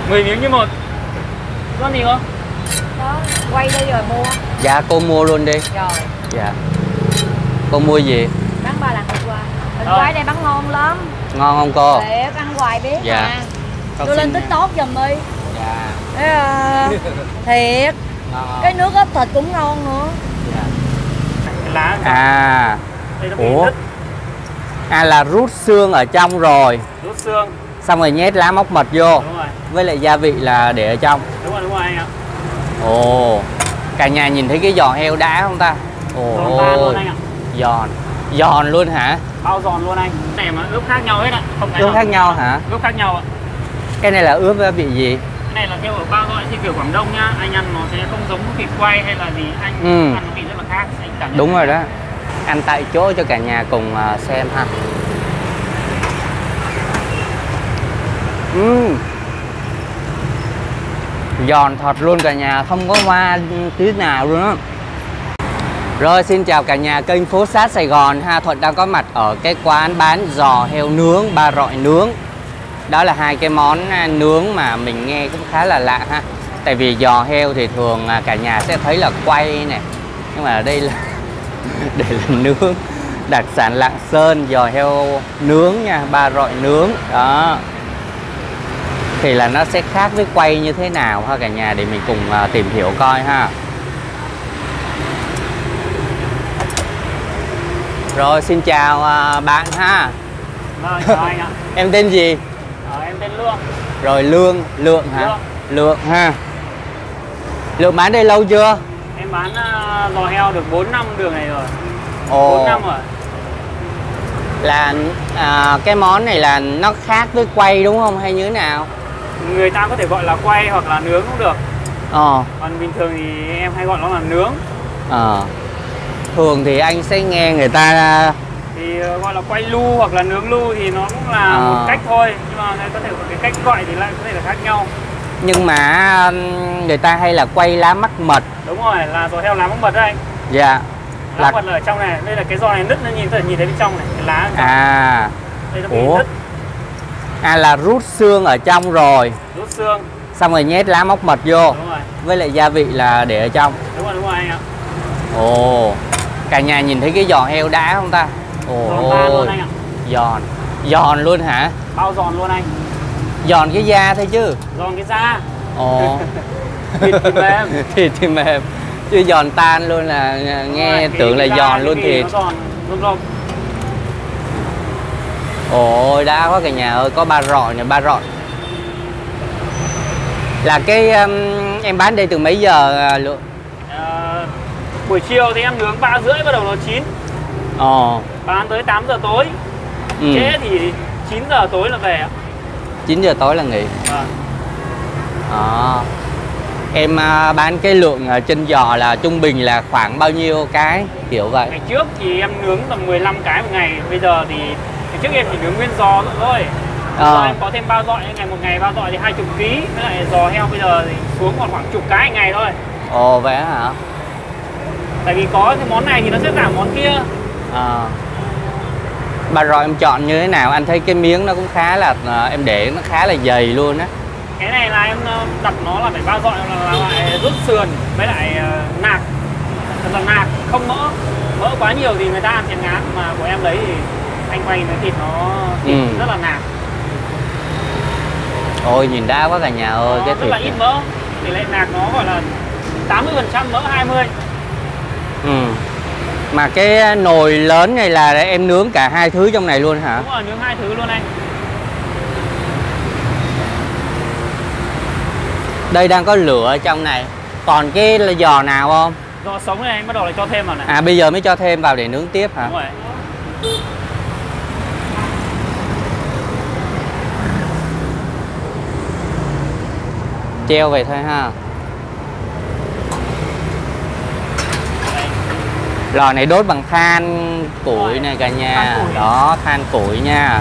10 miếng như một. Con gì không? Đó, quay đây rồi mua. Dạ cô mua luôn đi. Rồi. Dạ. Cô mua gì? Bán 3 lần thịt quay. Thịt quay đây bán ngon lắm. Ngon không cô? Thiệt, ăn hoài biết dạ. mà. Tôi lên TikTok giùm đi. Dạ. Thiệt. Ngon. Cái nước ốp thịt cũng ngon nữa. Dạ. Lá. À. Đây nó Ủa? À là rút xương ở trong rồi. Rút xương. Xong rồi nhét lá móc mật vô. Đúng rồi. Với lại gia vị là để ở trong. Đúng rồi anh ạ. Ồ. Cả nhà nhìn thấy cái giò heo đã không ta? Giòn tan luôn anh ạ. Giòn. Giòn luôn hả? Bao giòn luôn anh. Cái này mà ướp khác nhau hết ạ. Không ướp khác nhau hả? Ướp khác nhau ạ. Cái này là ướp với vị gì? Cái này là kêu ở bao gọi như kiểu Quảng Đông nhá. Anh ăn nó sẽ không giống thịt quay hay là gì. Anh ăn nó vị rất là khác. Anh cảm nhận. Đúng rồi đó. Ăn tại chỗ cho cả nhà cùng xem ha. Giòn thật luôn cả nhà, không có hoa tí nào luôn á. Rồi xin chào cả nhà kênh Phố Sát Sài Gòn ha. Thuận đang có mặt ở cái quán bán giò heo nướng, ba rọi nướng. Đó là hai cái món nướng mà mình nghe cũng khá là lạ ha. Tại vì giò heo thì thường cả nhà sẽ thấy là quay nè, nhưng mà ở đây là để là nướng. Đặc sản Lạng Sơn, giò heo nướng nha, ba rọi nướng đó. Thì là nó sẽ khác với quay như thế nào ha cả nhà, để mình cùng tìm hiểu coi ha. Rồi xin chào bạn ha. Vâng, chào anh ạ. Em tên gì? Em tên Lương. Rồi Lượng hả? Lượng ha. Lượng bán đây lâu chưa? Em bán giò heo được 4 năm đường này rồi. Ồ. 4 năm rồi. Là cái món này là nó khác với quay đúng không hay như thế nào? Người ta có thể gọi là quay hoặc là nướng cũng được. Còn bình thường thì em hay gọi nó là nướng. Thường thì anh sẽ nghe người ta thì gọi là quay lu hoặc là nướng lu thì nó cũng là một cách thôi, nhưng mà có thể cái cách gọi thì lại có thể là khác nhau. Nhưng mà người ta hay là quay lá mắc mật. Đúng rồi, là giò heo lá mắc mật đấy anh. Dạ. Lá mật là ở trong này, đây là cái giò này nứt, nó nhìn thấy bên trong này, cái lá. À. Đây nó bị nứt. À là rút xương ở trong rồi. Rút xương. Xong rồi nhét lá móc mật vô. Đúng rồi. Với lại gia vị là để ở trong. Đúng rồi anh ạ. Ồ. Cả nhà nhìn thấy cái giò heo đã không ta? Giòn tan luôn anh ạ. Giòn. Giòn luôn hả? Bao giòn luôn anh. Giòn cái da thôi chứ. Giòn cái da. Ồ. Thịt thì mềm. Thịt thì mềm. Chứ giòn tan luôn là nghe tưởng là giòn luôn thịt. Giòn rôm. Ôi đã quá cả nhà ơi, có ba rọi nè, ba rọi. Là cái em bán đây từ mấy giờ Lượng? Buổi chiều thì em nướng 3 rưỡi bắt đầu nó chín. Bán tới 8 giờ tối. Trễ thì 9 giờ tối là về ạ. 9 giờ tối là nghỉ. Em bán cái lượng chân giò là trung bình là khoảng bao nhiêu cái kiểu vậy? Ngày trước thì em nướng tầm 15 cái một ngày. Bây giờ thì ngày trước em chỉ nướng nguyên giò thôi. Giờ em có thêm bao dọi, một ngày bao dọi thì 20 kg. Với lại giò heo bây giờ thì xuống còn khoảng chục cái một ngày thôi. Ồ vậy hả? Tại vì có cái món này thì nó sẽ giảm món kia. Bà rọi em chọn như thế nào? Anh thấy cái miếng nó cũng khá là em để nó khá là dày luôn á. Cái này là em đặt nó là phải bao dọi là lại rút sườn với lại nạc. Thật là nạc, không mỡ. Mỡ quá nhiều thì người ta ăn chén ngán, mà của em lấy thì anh quay nó thịt nó rất là nạc. Ôi nhìn đã quá cả nhà ơi, cái thịt rất là ít mỡ. Tỷ lệ nạc nó gọi là 80% mỡ 20. Mà cái nồi lớn này là em nướng cả hai thứ trong này luôn hả? Đúng rồi, nướng hai thứ luôn anh. Đây đang có lửa ở trong này. Còn cái giò nào không? Giò sống này anh bắt đầu lại cho thêm vào này. À bây giờ mới cho thêm vào để nướng tiếp hả? Đúng rồi. Treo vậy thôi ha. Lò này đốt bằng than củi này cả nhà. Đó, than củi nha.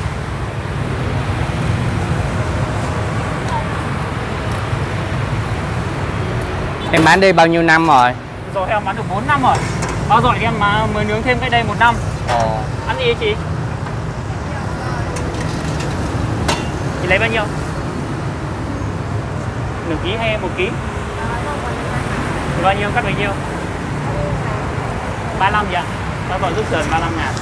Em bán đây bao nhiêu năm rồi? Rồi em bán được 4 năm rồi. Bao rồi em mới nướng thêm cái đây 1 năm. Ăn gì chị? Chị lấy bao nhiêu? ký hay 1 ký? Bao nhiêu, cắt bao nhiêu? 35 vậy ạ? Bao gọi rút sườn 35 ngàn.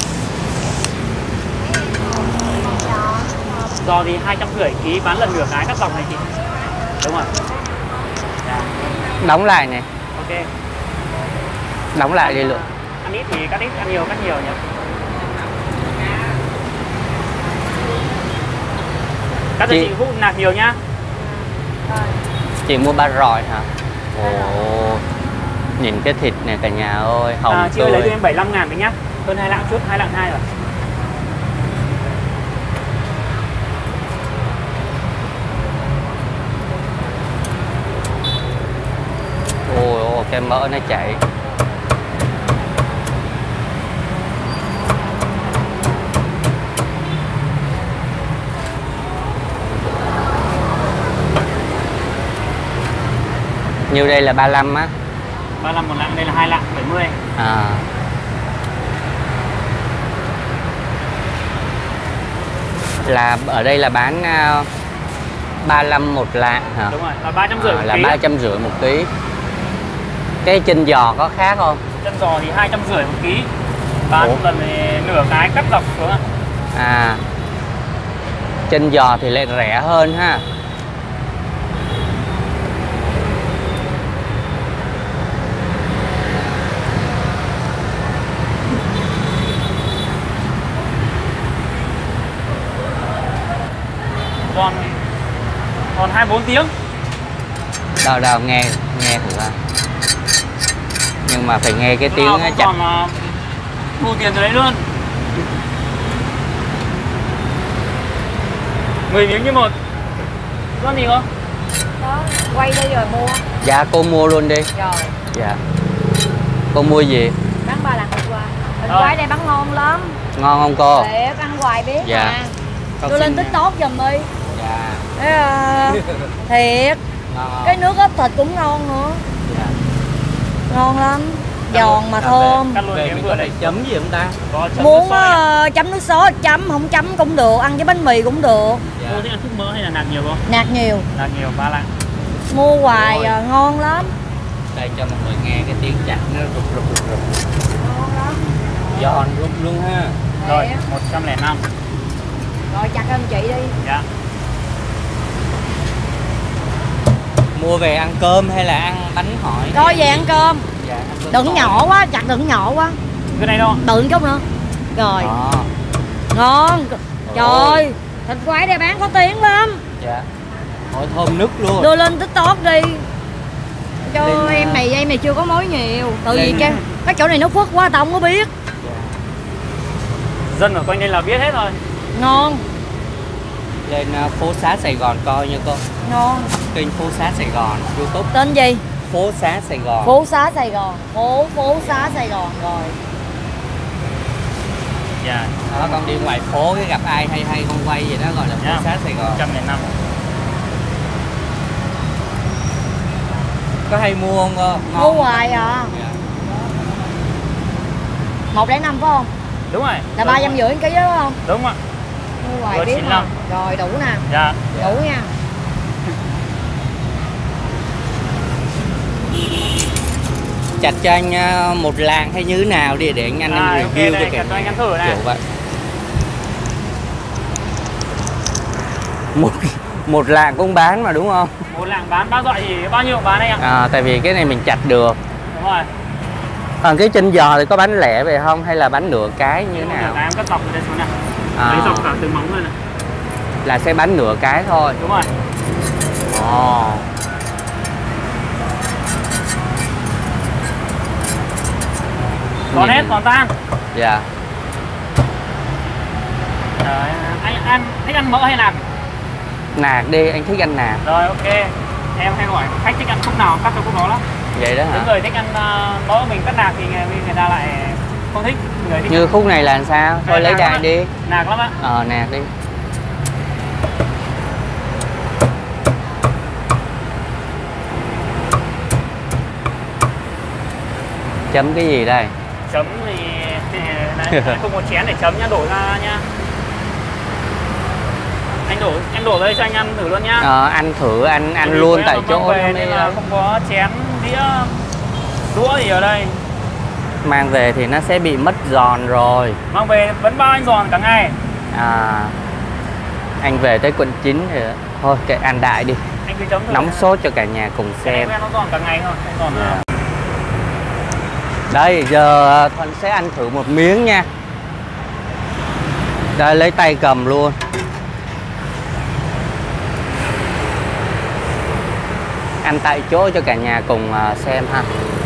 Giò thì 250 ký, bán lần nửa cái cắt dọc này chị. Đúng rồi. Dạ. Đóng lại này. Ok. Đóng lại đi lượng. Ăn ít thì cắt ít, ăn nhiều cắt nhiều nhỉ. Cắt cho chị Phúc nạc nhiều nhá. Chị mua ba rọi hả? Ồ, nhìn cái thịt này cả nhà ơi, hồng chị ơi lấy cho tươi. em 75 ngàn đấy nhá. Hơn 2 lạng chút, 2 lạng 2 rồi. Ôi, cái mỡ nó chảy. Nhiêu đây là 35 á? 35 1 lạng, đây là 2 lạng 70. À. Là ở đây là bán 35 1 lạng hả? Đúng rồi, là 350 một Là ký. 350 một ký. Cái chân giò có khác không? Chân giò thì 250 một ký. Bán Ủa? lần thì nửa cái cắt dọc xuống ạ. À, chân giò thì lại rẻ hơn ha. Còn 24 tiếng. Đâu đâu nghe thử ha. Nhưng mà phải nghe cái tiếng chặt. Còn thu tiền từ đấy luôn. 10 miếng như một. Có gì không? Đó, quay đây rồi mua. Dạ cô mua luôn đi. Rồi, Dạ. Cô mua gì? bán 3 lần thịt quay. Thịt Rồi. quay đây bán ngon lắm. Ngon không cô? Thiệt, ăn hoài biết Dạ. mà. Con Đưa lên xin TikTok giùm đi. Dạ. Thấy, thiệt, Ngon không? cái nước ốp thịt cũng ngon nữa. Dạ. Ngon lắm. Giòn mà Cắt thơm. Cắt luôn Về miếng mình vừa có đấy. phải chấm gì không ta? Có chấm Muốn nước sôi ạ. chấm nước sốt chấm, không chấm cũng được, ăn với bánh mì cũng được. Dạ. Cô thích ăn súp mỡ hay là nạc nhiều không? Nạc nhiều, Nạc nhiều 3 lạng. mua hoài Rồi. ngon lắm. Đây cho mọi người nghe cái tiếng chặt nó rụt rụt rụt rụt. Ngon lắm. Giòn rụt luôn ha. Rồi, Thiệt. 105. Rồi chặt em chị đi. Dạ. Mua về ăn cơm hay là ăn bánh hỏi? Coi về ăn cơm. Dạ, ăn cơm Đừng hỏi. nhỏ quá, chặt đừng nhỏ quá. Cái này đâu? Đừng chút nữa. Rồi, Đó. ngon. Trời Ôi. ơi, thịt quái đây bán có tiếng lắm. Dạ. Ôi thơm nức luôn. Đưa lên TikTok đi. Cho Lên, em này chưa có mối nhiều. Từ lên, vì cái chỗ này nó khuất quá tao không có biết. Dạ. Dân ở quanh đây là biết hết rồi. Ngon, Lên phố xá Sài Gòn coi nha cô. ngon. Kênh phố xá Sài Gòn YouTube. Tên gì? Phố xá Sài Gòn. Phố xá Sài Gòn. Phố xá Sài Gòn rồi. Dạ. Đó, con đi ngoài phố cái gặp ai hay hay không quay gì đó gọi là phố Dạ. xá Sài Gòn. 105. Có hay mua không cô? Mua Ngon. hoài à. Dạ. 105 phải không? Đúng rồi. Là 350 ký đó không? Đúng ạ. Mua hoài Rồi, biết 95. không? Rồi đủ nè, Dạ. đủ nha. Chặt cho anh một lạng hay như thế nào đi để anh Ok review đây, cho cả cho anh ăn thử này. kiểu vậy. Một lạng cũng bán mà đúng không? 1 lạng bán bao dọi thì bao nhiêu bán đây ạ? À, tại vì cái này mình chặt được. Đúng rồi. Còn cái chân giò thì có bán lẻ về không hay là bán nửa cái như thế nào? Cái em cắt dọc từ đây xuống này. À. Lấy dọc cả từ móng lên này. Là sẽ bán nửa cái thôi. Đúng rồi. Ồ. Còn Nhìn- hết, còn tan. Dạ. Đấy, anh thích ăn mỡ hay nạc? Nạc đi, anh thích ăn nạc. Rồi ok. Em hay hỏi khách thích ăn khúc nào cắt cho khúc đó lắm. Vậy đó Những hả? người thích ăn mỡ mình cắt nạc thì người ta lại không thích. Người thích Như khúc này là làm sao? Thôi Đây, lấy nạc đài lắm ạ. đi. nạc lắm ạ. Nạc đi. Chấm cái gì đây? Chấm thì đấy, không có chén để chấm nhá, đổ ra nha. Em đổ đây cho anh ăn thử luôn nhá. Ăn thử, ăn luôn tại chỗ về nên là không có chén đĩa đũa gì ở đây. Mang về thì nó sẽ bị mất giòn rồi. Mang về vẫn bao anh giòn cả ngày. Anh về tới quận 9 thì thôi kệ ăn đại đi. Anh cứ chấm thử. Nóng sốt cho cả nhà cùng xem. Nó giòn cả ngày thôi, không giòn nào. Đây giờ Thuận sẽ ăn thử một miếng nha. Đây lấy tay cầm luôn. Ăn tại chỗ cho cả nhà cùng xem ha.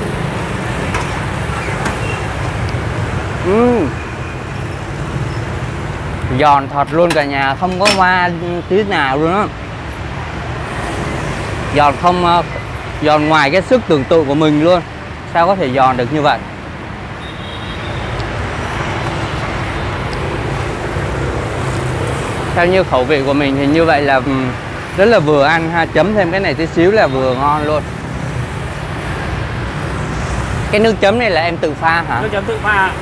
Giòn thật luôn cả nhà, không có hoa tí nào luôn á. Giòn không, giòn ngoài cái sức tưởng tượng của mình luôn. Sao có thể giòn được như vậy? Theo như khẩu vị của mình thì như vậy là rất là vừa ăn ha. Chấm thêm cái này tí xíu là vừa ngon luôn. Cái nước chấm này là em tự pha hả? Nước chấm tự pha.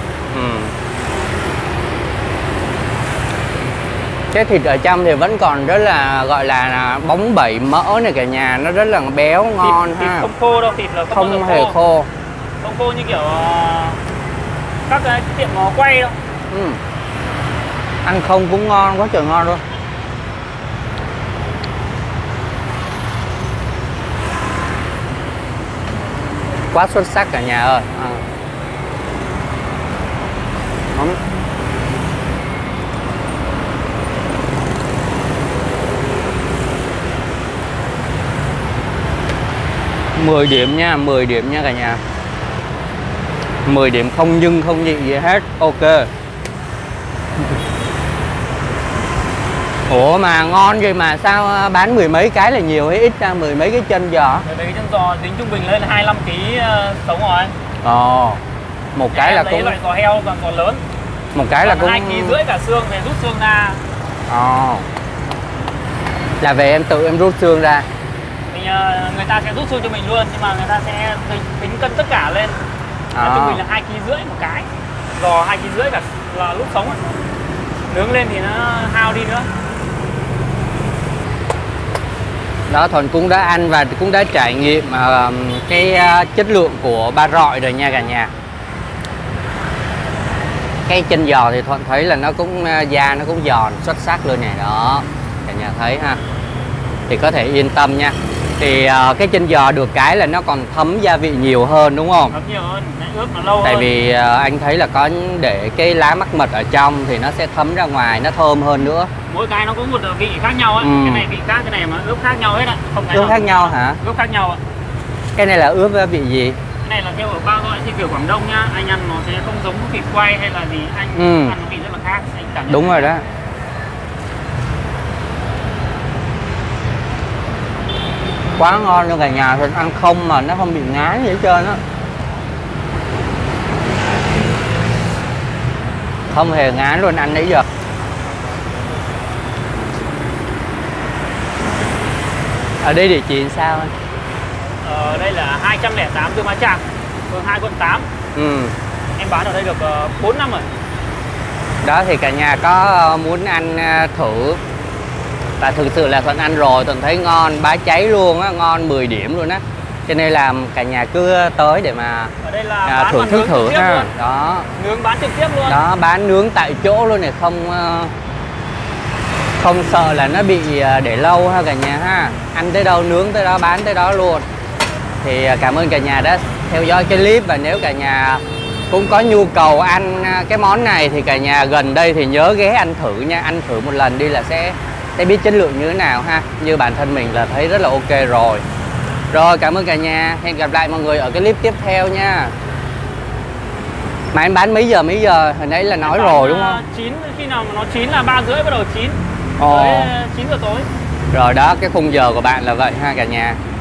Cái thịt ở trong thì vẫn còn rất là gọi là bóng bẩy mỡ này cả nhà, nó rất là béo ngon thịt ha. Không khô đâu, thịt là không hề khô. Không khô như kiểu các cái tiệm nó quay đâu. Ăn không cũng ngon, quá trời ngon luôn. Quá xuất sắc cả nhà ơi. 10 điểm nha, 10 điểm nha cả nhà. 10 điểm không nhưng không nhị gì hết. Ok. Ủa mà ngon vậy mà sao bán mười mấy cái là nhiều hay ít ra? Mười mấy cái chân giò? Mười mấy cái chân giò tính trung bình lên 25 kg sống rồi. Một cái là cũng loại giò heo còn giò lớn. Một cái là cũng 2,5 kg cả xương về rút xương ra. Là về em tự em rút xương ra. Người ta sẽ rút xương cho mình luôn, nhưng mà người ta sẽ tính cân tất cả lên. Trung bình là 2,5 kg một cái. Giò 2,5 kg cả là lúc sống. Nướng lên thì nó hao đi nữa. Đó, Thuận cũng đã ăn và cũng đã trải nghiệm cái chất lượng của ba rọi rồi nha cả nhà. Cái chân giò thì Thuận thấy là nó cũng da nó cũng giòn xuất sắc luôn nè. Đó, cả nhà thấy ha. Thì có thể yên tâm nha. Thì cái chân giò được cái là nó còn thấm gia vị nhiều hơn đúng không? Thấm nhiều hơn, ướp nó lâu hơn. Tại vì anh thấy là có để cái lá mắc mật ở trong thì nó sẽ thấm ra ngoài, nó thơm hơn nữa. Mỗi cái nó có một vị khác nhau ấy. Cái này vị khác, cái này mà ướp khác nhau hết ạ. Ướp khác nhau hả? Ướp khác nhau ạ. Cái này là ướp vị gì? Cái này là theo ở ba loại như kiểu Quảng Đông nhá. Anh ăn nó sẽ không giống thịt quay hay là gì. Anh ăn nó vị rất là khác. Anh cảm nhận đúng rồi đó. Quá ngon luôn cả nhà. Thôi ăn không mà nó không bị ngán gì hết trơn á. Không hề ngán luôn, ăn nãy giờ. Ở đây địa chỉ sao anh? Đây là 208 Tương Bá Trạc, phường 2 quận 8. Em bán ở đây được 4 năm rồi. Đó thì cả nhà có muốn ăn thử. Và thực sự là Thuận ăn rồi, Thuận thấy ngon, bá cháy luôn á, ngon 10 điểm luôn á. Cho nên là cả nhà cứ tới để mà ở đây là thưởng thức thử ha. Luôn. Đó. Nướng bán trực tiếp luôn. Đó, bán nướng tại chỗ luôn này, không sợ là nó bị để lâu ha cả nhà ha. Ăn tới đâu nướng tới đó, bán tới đó luôn. Thì cảm ơn cả nhà đã theo dõi cái clip. Và nếu cả nhà cũng có nhu cầu ăn cái món này thì cả nhà gần đây thì nhớ ghé ăn thử nha. Ăn thử một lần đi là sẽ biết chất lượng như thế nào ha. Như bản thân mình là thấy rất là ok rồi. Rồi cảm ơn cả nhà. Hẹn gặp lại mọi người ở cái clip tiếp theo nha. Mà em bán mấy giờ hồi nãy là nói rồi đúng không? 9, khi nào mà nó chín là 3 rưỡi bắt đầu chín. Tới 9 giờ tối. Rồi đó, cái khung giờ của bạn là vậy ha cả nhà.